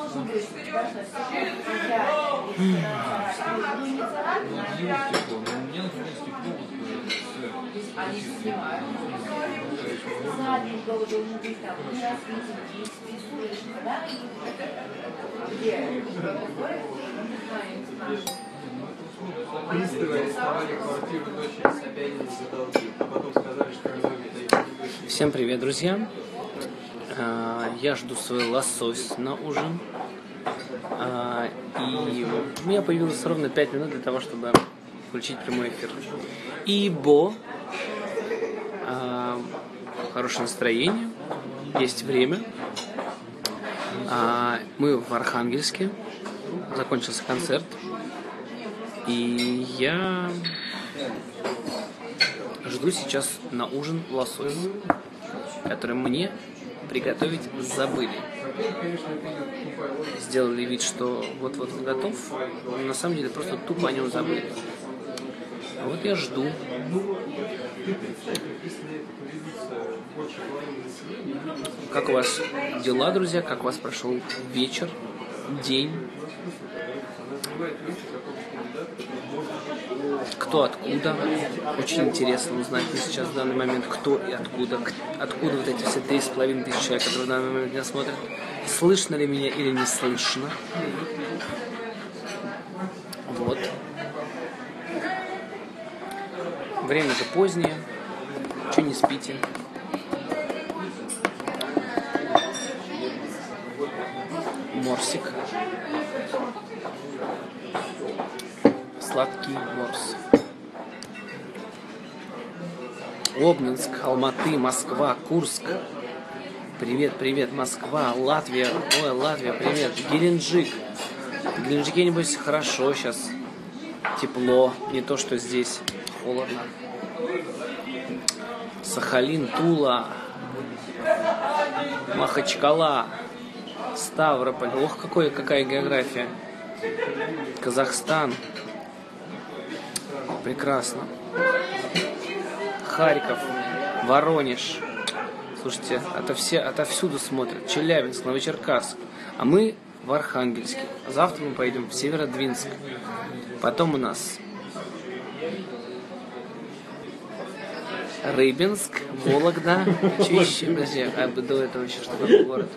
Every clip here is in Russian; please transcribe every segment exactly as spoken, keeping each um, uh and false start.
Всем привет, друзья! Я жду свой лосось на ужин. И у меня появилось ровно пять минут для того, чтобы включить прямой эфир. Ибо хорошее настроение, есть время. Мы в Архангельске, закончился концерт. И я жду сейчас на ужин лосось, который мне приготовить забыли. Сделали вид, что вот-вот он готов, но на самом деле просто тупо о нем забыли. А вот я жду. Как у вас дела, друзья? Как у вас прошел вечер, день? Кто откуда? Очень интересно узнать мне сейчас в данный момент, кто и откуда. Откуда вот эти все три с половиной тысячи человек, которые в данный момент меня смотрят. Слышно ли меня или не слышно? Вот. Время-то позднее. Чего не спите? Морсик. Сладкий морс. Обнинск, Алматы, Москва, Курск. Привет, привет, Москва, Латвия. Ой, Латвия, привет. Геленджик. В Геленджике, небось, хорошо сейчас. Тепло. Не то, что здесь. Холодно. Сахалин, Тула. Махачкала. Ставрополь. Ох, какой, какая география. Казахстан. Прекрасно. Харьков, Воронеж. Слушайте, это все, отовсюду смотрят. Челябинск, Новочеркасск. А мы в Архангельске. Завтра мы пойдем в Северодвинск. Потом у нас Рыбинск, Вологда. Что еще? Подожди, а до этого еще что такое город?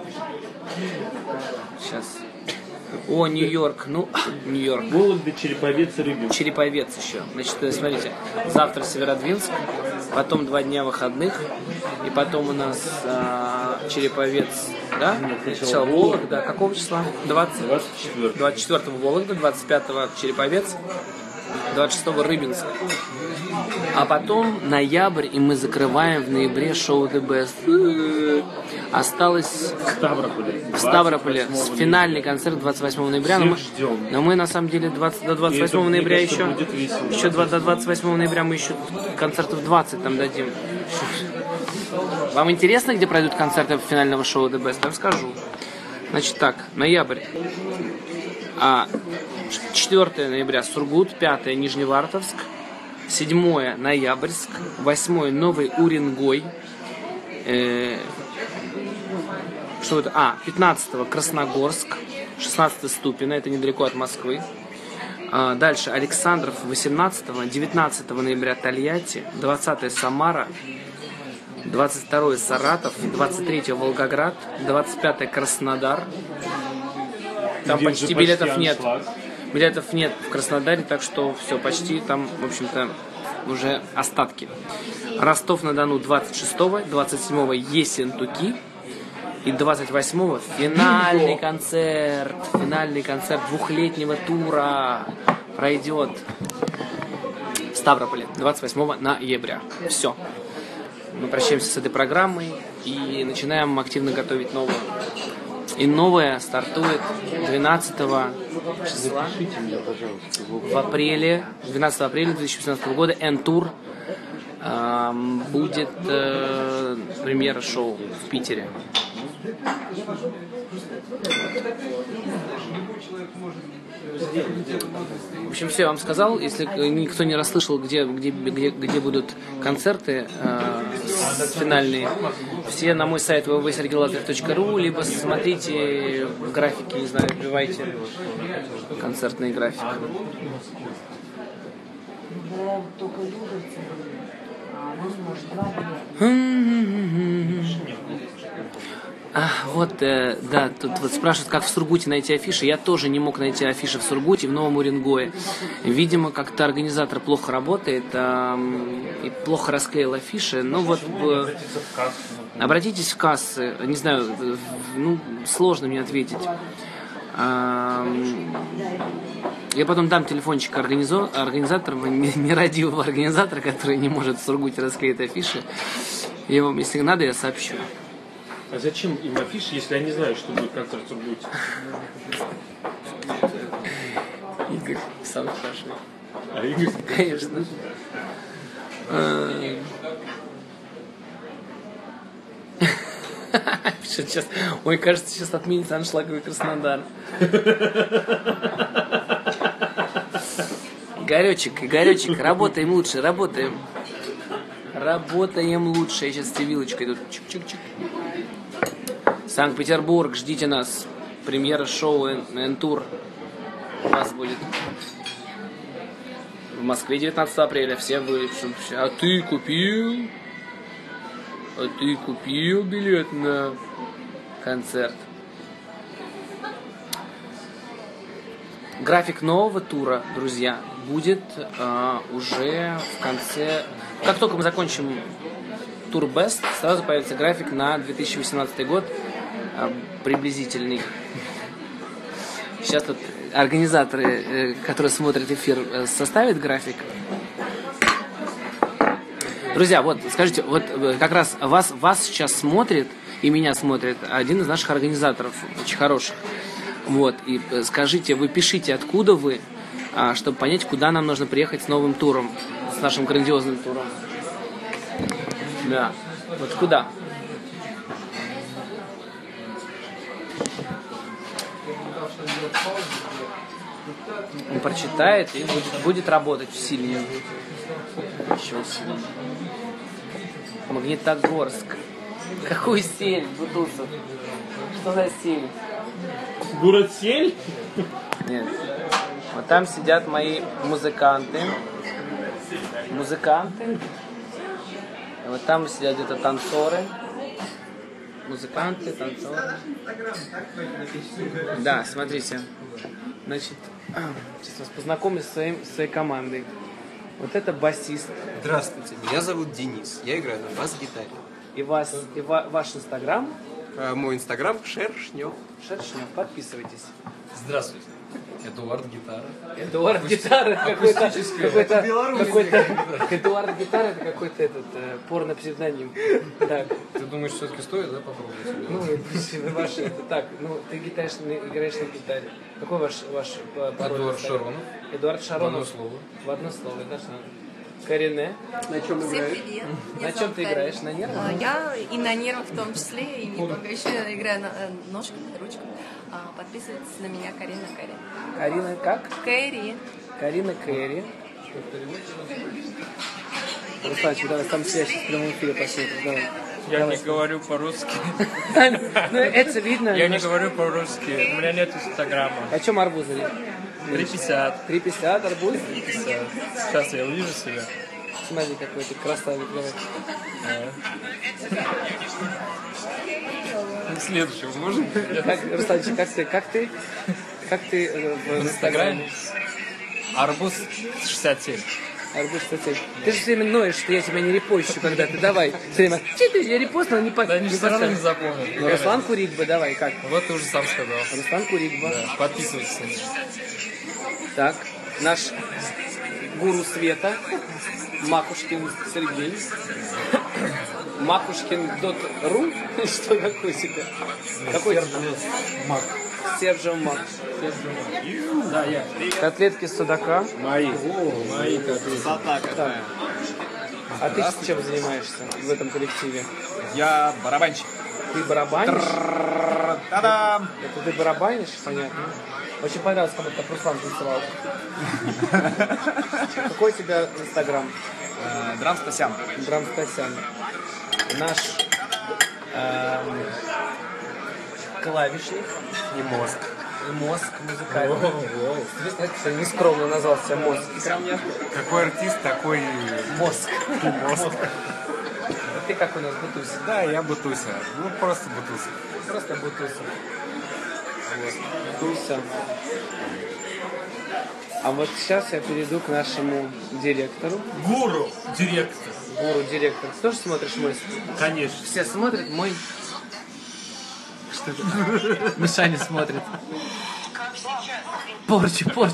Сейчас. О, Нью-Йорк, ну, Нью-Йорк. Вологда, Череповец, Рыбинск. Череповец еще. Значит, смотрите, завтра Северодвинск, потом два дня выходных, и потом у нас а, Череповец, да? Сначала Вологда, какого числа? двадцать? двадцать четвёртого Вологда, двадцать пятого Череповец, двадцать шестого Рыбинск. А потом ноябрь, и мы закрываем в ноябре шоу The Best. Осталось в Ставрополе. В Ставрополе финальный концерт двадцать восьмого ноября. Но мы, но мы на самом деле двадцать, до двадцать восьмого ноября еще, еще до двадцать восьмого ноября мы еще концертов двадцать там дадим. Вам интересно, где пройдут концерты финального шоу The Best? Я вам скажу. Значит так, ноябрь. А, четвёртого ноября Сургут, пятого Нижневартовск, седьмого Ноябрьск, восьмого Новый Уренгой, э, что это? А, пятнадцатого Красногорск, шестнадцатого Ступино, это недалеко от Москвы. А, дальше Александров, восемнадцатого, девятнадцатого ноября Тольятти, двадцатого Самара, двадцать второго Саратов, двадцать третьего Волгоград, двадцать пятого Краснодар. Там почти, почти билетов нет. Билетов нет в Краснодаре, так что все, почти там, в общем-то, уже остатки. Ростов-на-Дону двадцать шестого, двадцать седьмого Ессентуки и двадцать восьмого финальный концерт. Финальный концерт двухлетнего тура пройдет в Ставрополе двадцать восьмого ноября. Все. Мы прощаемся с этой программой и начинаем активно готовить новую. И новая стартует двенадцатого числа в апреле, двенадцатого апреля две тысячи восемнадцатого года. Н-тур э, будет э, премьера шоу в Питере. В общем, все, я вам сказал. Если никто не расслышал, где, где, где, где будут концерты э, с финальные. Все на мой сайт вэ вэ вэ точка сергей лазарев точка ру, либо смотрите в графике, не знаю, вбивайте концертный график. А, вот, э, да, тут вот спрашивают, как в Сургуте найти афиши. Я тоже не мог найти афиши в Сургуте, в Новом Уренгое. Видимо, как-то организатор плохо работает э, и плохо расклеил афиши. Ну вот, э, обратитесь в кассы. Не знаю, э, ну, сложно мне ответить. А, я потом дам телефончик организо- организатора, нерадивого организатора, который не может в Сургуте расклеить афиши. Я вам, если надо, я сообщу. А зачем им афиши, если они знают, что будет концерт в Сургуте? Игорь сам спрашивает. А Игорь? Конечно. Пишет сейчас. Ой, кажется, сейчас отменится аншлаговый Краснодар. Игоречек, Игоречек, работаем лучше, работаем. Работаем лучше. Я сейчас с вилочкой тут. Чик-чик-чик. Санкт-Петербург, ждите нас. Премьера шоу N-Tour у нас будет. В Москве девятнадцатого апреля. Все были. А ты купил? А ты купил билет на концерт? График нового тура, друзья, будет а, уже в конце... Как только мы закончим тур Best, сразу появится график на две тысячи восемнадцатый год, а, приблизительный. Сейчас тут организаторы, которые смотрят эфир, составят график. Друзья, вот, скажите, вот как раз вас, вас сейчас смотрит и меня смотрит один из наших организаторов, очень хороших. Вот, и скажите, вы пишите, откуда вы, чтобы понять, куда нам нужно приехать с новым туром, с нашим грандиозным туром. Да, вот куда? Он прочитает и будет, будет работать сильнее. Еще сильнее. Магнитогорск. Какую сель, Бутусов? Что за сель? Город Сель? Нет. Вот там сидят мои музыканты. Музыканты. И вот там сидят где-то танцоры. Музыканты, танцоры. Да, смотрите. Значит, сейчас вас познакомлю с, своим, с своей командой. Вот это басист. Здравствуйте, меня зовут Денис. Я играю на бас-гитаре. И, вас, и ва, ваш инстаграм? А, мой инстаграм Шершнев. Шершнев, подписывайтесь. Здравствуйте. Эдуард Гитара. Эдуард Гитара, какой-то, какой-то, какой-то, Эдуард Гитара, это какой-то этот э, порно-псевдоним. Так. Ты думаешь, все-таки стоит, да, попробовать себя? Ну, это ваш, это так, ну, ты гитаешь, играешь на гитаре. Какой ваш, ваш пароль? Эдуард Шаронов. Эдуард Шаронов. В одно слово. В одно слово, да, Шаронов. Карине. На чем Всем играешь? привет. На Меня чем зовут ты Карина. играешь? На нервах? А, Я и на нервах в том числе, и не только. Еще я играю на, э, ножками, ручками. А, Подписывайтесь на меня, Карина Кэрри. Карина как? Кэрри. Карина Кэрри. Русланчик, давай, там связь в прямом эфире посмотрим. Давай. Я Давай. не говорю по-русски. Ну, это видно. Я не немножко. говорю по-русски. У меня нет инстаграма. О чем арбузы? три пятьдесят. три пятьдесят арбуз? Сейчас я увижу себя. Смотри, какой ты красавец. Давай. Следующего можно? Как, Русланчик, как ты? Как ты? Как ты э, в, В инстаграме. Арбуз шестьдесят семь. Арбуз, кстати. Ты же все время ноешь, что я тебя не репощу, когда ты давай. Все время, че ты, я репостнул, не по... Да они не все равно не поставил. запомнят. Ну, Руслан Куригба, давай, как? Вот ты уже сам сказал. Руслан Куригба. Да, подписывайтесь на меня. Так, наш гуру света, Макушкин Сергей. Макушкин.ру? Что какой себе? Какой Мак. Сержио Мак. Да, я. Котлетки с судака. Мои. Мои котлеты. Так. А ты чем занимаешься в этом коллективе? Я барабанщик. Ты барабанишь? Та-дам! Это ты барабанишь? Понятно. Очень понравилось, как это Руслан танцевал. Какой у тебя инстаграм? Драм Стасян. Драм Стасян. наш эм, клавишник И мозг. и мозг музыкальный. Ты знаешь, что не скромно назвал себя мозг. Какой артист, такой Мозг. мозг. А ты как у нас, Бутуся? Да, я Бутуся. Ну, просто Бутуся. Просто Бутуся. Вот. Бутуся. А вот сейчас я перейду к нашему директору. Гуру, директор. Гуру, директор. Ты тоже смотришь мой? Конечно. Все смотрят мой... Что это? Мишаня смотрит. Порчу, порчу.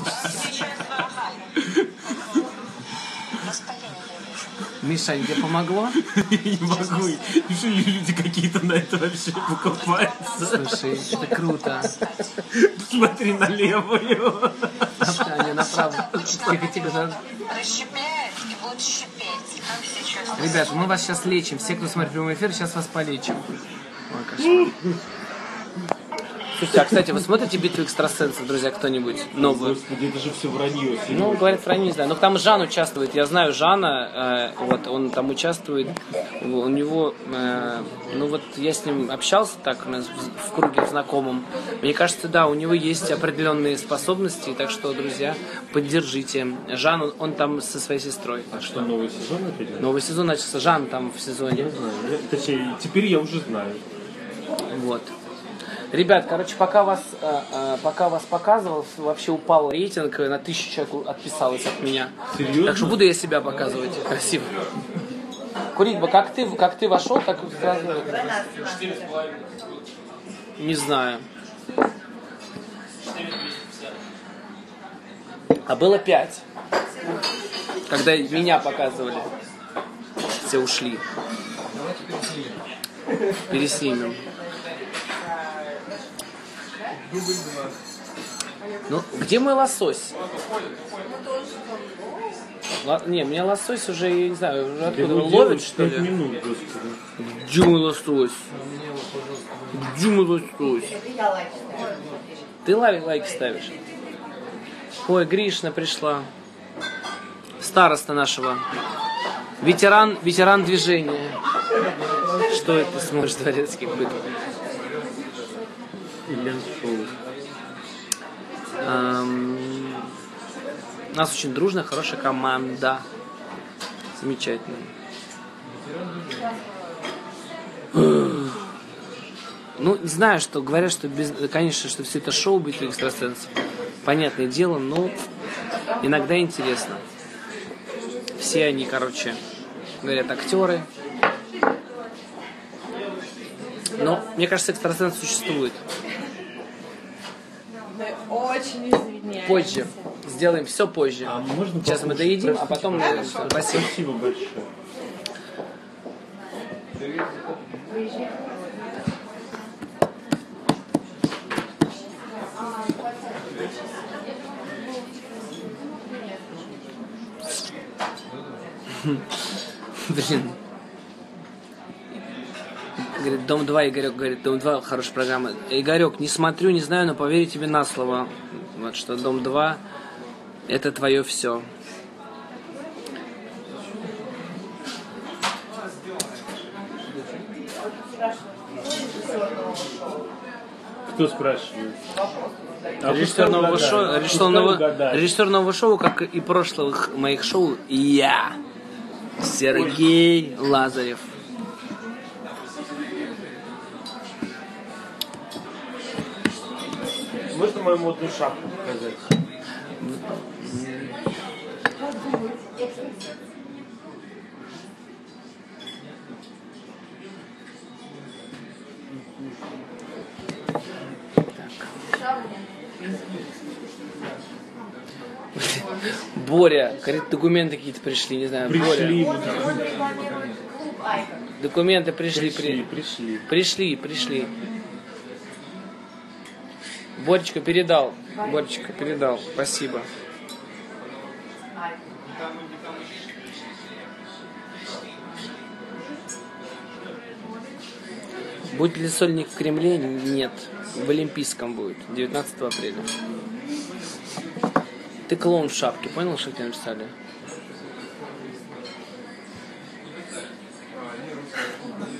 Мишань, тебе помогло? Не могу. Неужели люди какие-то на это вообще покупаются? Слушай, это круто. Посмотри на левую. А не направо. Тихо, тихо. надо- Расщепляет и будет шипеть. Как сейчас? Ребята, мы вас сейчас лечим. Все, кто смотрит прямой эфир, сейчас вас полечим. Ой, кошмар. Слушайте, а, кстати, вы смотрите «Битву экстрасенсов», друзья, кто-нибудь новую? Господи, это же все вранье. Ну, говорят, про не знаю. Но там Жан участвует. Я знаю Жана, э, вот, он там участвует. У него, э, ну вот, я с ним общался так, у нас в, в круге знакомым. Мне кажется, да, у него есть определенные способности, так что, друзья, поддержите. Жан, он, он там со своей сестрой. Так Что, что новый сезон опять? новый сезон начался. Жан там в сезоне. Я знаю. Я- Точнее, теперь я уже знаю. Вот. Ребят, короче, пока вас, э, э, пока вас показывал, вообще упал рейтинг, на тысячу человек отписалось от меня. Серьезно? Так что буду я себя показывать красиво. Курить бы, как ты, как ты вошел, так и сразу... Не знаю. А было пять. Когда меня показывали. Все ушли. Переснимем. Ну, где мой лосось? Ла- Не, мне лосось уже, я не знаю, уже откуда он ловит, что пять ли? минут, господи. Где мой лосось? Где мой лосось? Ты лайк, лайки ставишь? Ой, Гришна пришла. Староста нашего. Ветеран, ветеран движения. Что это смотришь, дворецкий бык? Ильян Шоу. Эм, У нас очень дружная, хорошая команда. Замечательно. Ну, не знаю, что говорят, что без, конечно, что все это шоу «Битва экстрасенсов». Понятное дело, но иногда интересно. Все они, короче, говорят, актеры. Но, мне кажется, экстрасенс существует. Очень извиняюсь. Позже. Сделаем все позже. А можно Сейчас мы покушать? доедим, а Простите, потом... пожалуйста. Спасибо. Спасибо большое. Блин. Говорит, Дом два, Игорек говорит, Дом два хорошая программа. Игорек, не смотрю, не знаю, но поверю тебе на слово. Вот что Дом два это твое все. Кто спрашивает? А Режиссер нового пускай шоу, угадает. режиссер Пускай нового, угадает. режиссер нового шоу, как и прошлых моих шоу, я, Сергей Лазарев. Можно мою модную шапку показать? Боря, говорит, документы какие-то пришли, не знаю, Пришли. Боря. Документы пришли, Пришли, при- пришли. пришли, пришли. Боречка передал, Боречка передал, спасибо. Будет ли сольник в Кремле? Нет. В Олимпийском будет, девятнадцатого апреля. Ты клоун в шапке, понял, что тебе написали?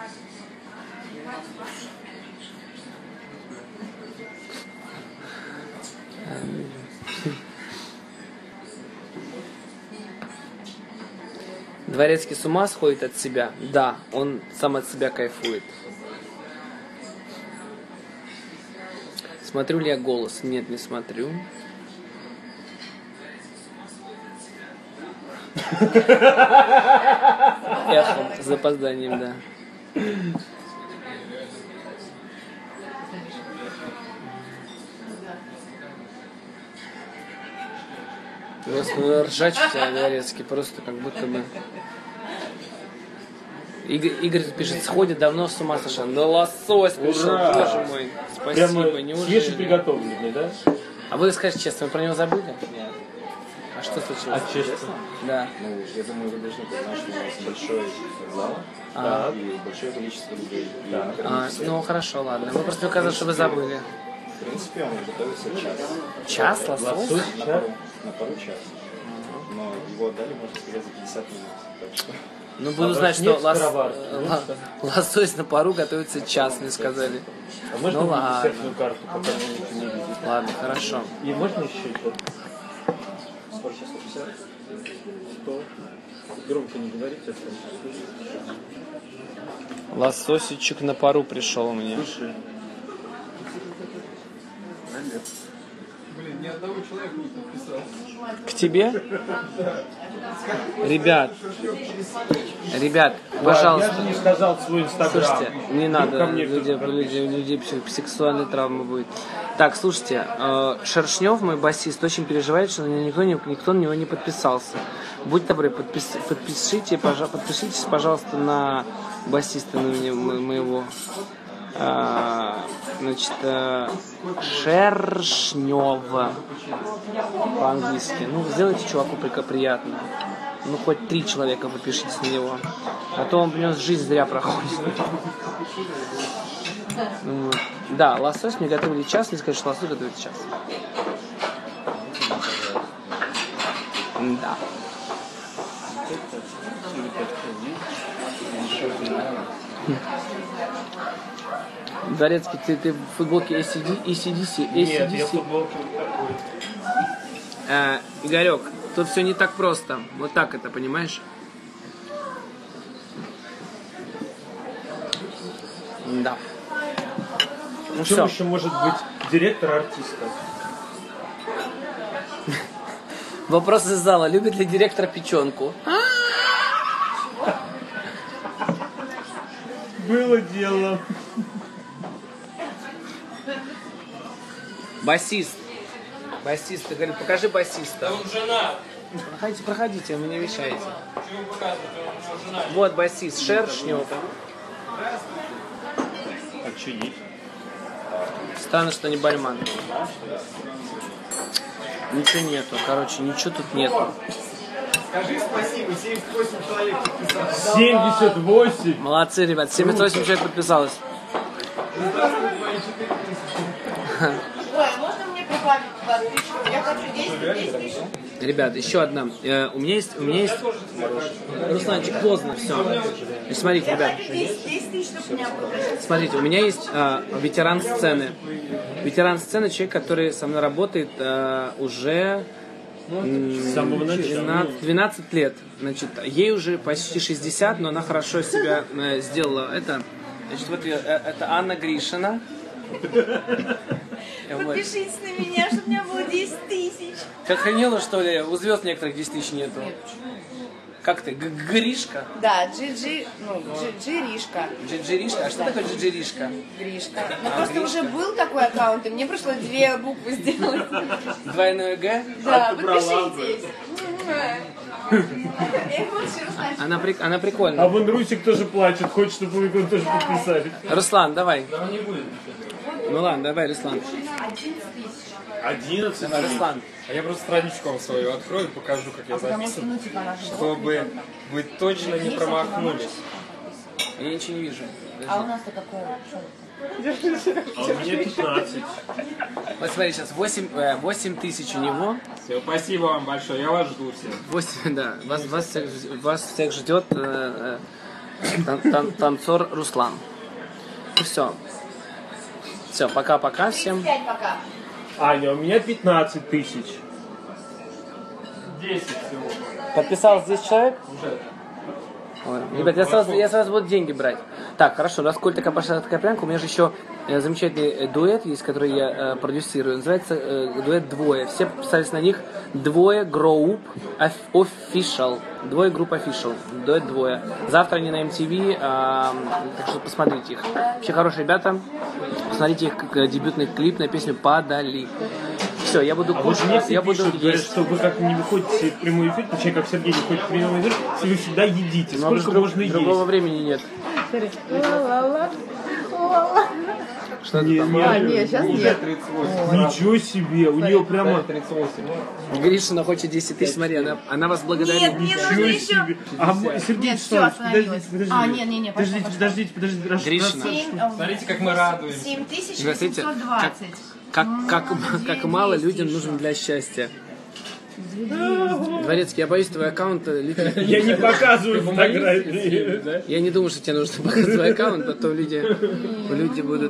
Дворецкий с ума сходит от себя? Да, он сам от себя кайфует. Смотрю ли я «Голос»? Нет, не смотрю. Эхом, с запозданием, да. Просто ржач у тебя, Дворецкий, просто как будто бы... Игорь, Игорь пишет, сходит, давно с ума сошел. Да лосось пришел, Ура! боже мой. Спасибо, неужели? Свежеприготовленный, да? А вы скажете честно, вы про него забыли? Нет. А что случилось? А честно? Да. Ну, я думаю, вы должны понимать, что у нас большой зал А. и большое количество людей. И Да. накормить А, всех. ну хорошо, ладно. Вы просто указали, что вы забыли. В принципе, он готовится час. Час лосось? Лосось? На пару, на пару час. Но его отдали, можно сказать, за пятьдесят минут. Так что... Ну, буду А знать, у вас что нет лос- скороварки? л- лосось на пару готовится час, мне сказали. А можно Ну увидеть ладно. десертную карту, пока вы не видите? Ладно, хорошо. И можно еще что-то? Сколько сейчас? сто пятьдесят? Сто. Громко не говорите, а то Лососичек на пару пришел мне. слушай. Блин, ни одного человека не подписался. К тебе? Ребят, ребят, пожалуйста. Я же не сказал свой инстаграм. Слушайте, не Ну, надо, ко мне люди, кто-то люди, людей псих- сексуальной травмы будет. Так, слушайте, э, Шершнев, мой басист, очень переживает, что на него никто, не- никто на него не подписался. Будь добры, подпис- подпишите, пожа- подпишитесь, пожалуйста, на басиста на меня- мо- моего. А, значит, э, Шершнева по-английски. Ну, сделайте чуваку прика- приятно. Ну, хоть три человека подпишитесь на него. А то он, блин, жизнь зря проходит. Ну, да, лосось мне готовили час, не сказать, что лосось готовит час. Да. Дворецкий, ты, ты в футболке эй си ди си? Нет, я футболку такой. А, Игорек, тут все не так просто. Вот так это, понимаешь? Да. Ну В чем все. еще может быть директор артиста? Вопрос из зала. Любит ли директор печенку? Было дело. Басист. Басист. Ты говоришь, покажи басиста. Он жена. Проходите, проходите, вы мне мешаете. Вот басист. Шершнев. А что есть? Стану, что не Бальман. Ничего нету. Короче, ничего тут нету. семьдесят восемь. Молодцы, ребят. семьдесят восемь человек подписалось. Ой, а можно мне прибавить подписчиков? Я хочу десять тысяч. Ребят, еще одна. Э, у меня есть, у меня есть... Русланчик, поздно, все. Значит, смотрите, ребят. десять тысяч, чтобы меня было. Смотрите, у меня есть э, ветеран сцены. Ветеран сцены, человек, который со мной работает э, уже С самого начала. двенадцать, двенадцать лет. Значит, ей уже почти шестьдесят, но она хорошо себя э, сделала. Это, значит, вот её, э, это Анна Гришина. Вот. Подпишитесь на меня, чтобы у меня было десять тысяч. Ты охренела, что ли? У звезд некоторых десять тысяч нету. Как ты? Г- Гришка? Да, Джи-Джи, ну, Джи-Джи-Ришка. Джиджиришка? А что такое Джиджиришка? Гришка. Ну, просто уже был такой аккаунт, и мне пришлось две буквы сделать. Двойное Г? Да, подпишитесь. Я их лучше узнать. Она, прик- она А прикольная. вон Русик тоже плачет, хочет, чтобы вы его тоже подписали. Руслан, давай. Ну ладно, давай, Руслан. одиннадцать. Давай, Руслан. А я просто страничку вам свою открою и покажу, как я записан, чтобы вы точно не промахнулись. Я ничего не вижу. А у нас-то какое? А у меня пятнадцать. Вот смотри, сейчас восемь тысяч у него. Все, спасибо вам большое, я вас жду всех. восемь, да. Вас, вас, всех, вас всех ждет э, э, Тан- тан- танцор Руслан. Ну все. Все, пока-пока всем. Пять пока. Аня, у меня пятнадцать тысяч. Подписалось здесь человек? Ой, ребят, я сразу, я сразу буду деньги брать. Так, хорошо, раз Коль такая пошла такая пьянка, у меня же еще э, замечательный э, дуэт есть, который я э, продюсирую. Называется э, дуэт «Двое». Все подписались на них. «Двое Group Official». «Двое Group Official». Дуэт «Двое». Завтра они на эм ти ви, э, так что посмотрите их. Вообще хорошие ребята. Посмотрите их э, дебютный клип на песню «Подали». Все, я буду А вот мне кушать, все я буду пишут, говорят, есть. что вы как не выходите в прямой эфир, точнее, как Сергей не выходит в прямой эфир, если вы всегда едите. Но Сколько друг- можно есть? другого времени нет. Что Не, это там? не, А, нет, сейчас нет. Ничего себе, у нее прямо... Гришина хочет десять тысяч, смотри, она, она вас благодарит. Нет, мне нужно Ничего еще. себе. А, м- Сергей Нет, всё, Вячеславович, остановилось. подождите, подождите. А, нет, нет, нет, пошла, Подождите, пошла. подождите, подождите. раз- Гришина. раз- Семь, Смотрите, как мы радуемся. семь тысяч Здравствуйте. восемьсот двадцать. Как, как, как мало людям нужен для счастья. Дворецкий, я боюсь, твой аккаунт... э, люди- Я не показываю фотографии. Я не думаю, что тебе нужно показать твой аккаунт, потом люди, люди будут...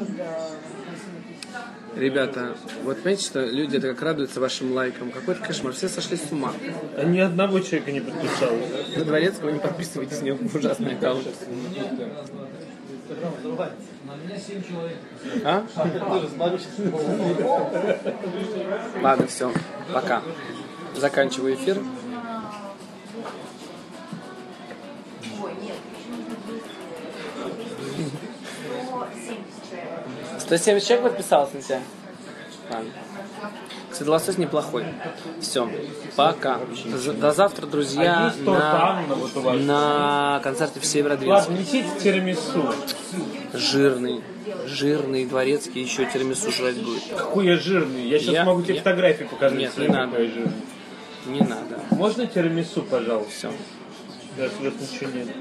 Ребята, вот понимаете, что люди так радуются вашим лайкам. Какой-то кошмар, все сошли с ума. А ни одного человека не подписалось. На Дворецкого не подписывайтесь, у него ужасный аккаунт. А? Ладно, все, пока. Заканчиваю эфир. сто семьдесят человек подписался на тебя? Ладно. Кстати, лосось неплохой. Все, пока. З- До завтра, А друзья, есть торт на, Анна вот у вас? на концерте в Северодвинске. Ладно, несите тирамису. Жирный, жирный дворецкий, еще тирамису жрать будет. Какой я жирный. Я сейчас Я- могу тебе я- фотографии показать. Нет, свои, не надо. какой я жирный. Не надо. Можно тирамису, пожалуйста? Все. Даже у вас ничего нет.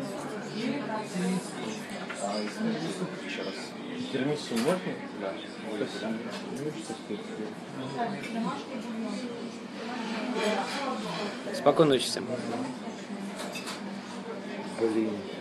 Тирамису можно? Да. Спасибо. Ну, что ты? Спокойной ночи всем. Блин.